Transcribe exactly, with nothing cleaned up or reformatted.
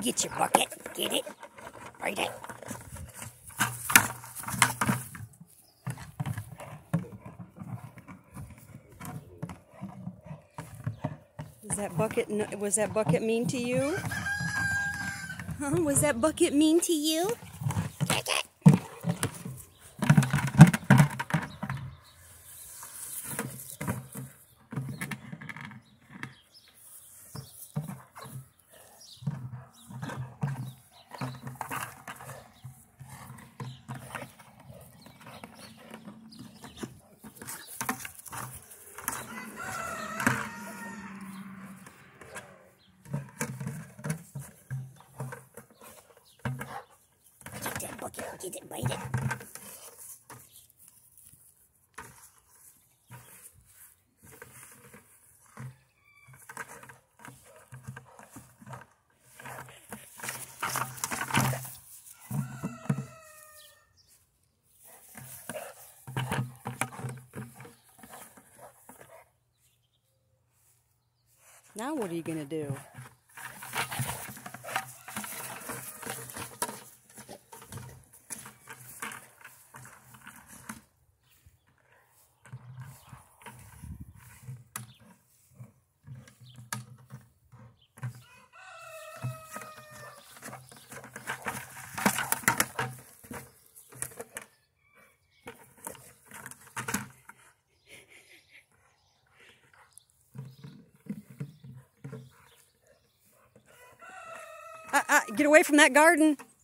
Get your bucket. Get it. Right it. Is that bucket, was that bucket mean to you? Huh? Was that bucket mean to you? Take it. Bucket, get it, bite it. Now what are you going to do? Uh, uh, get away from that garden.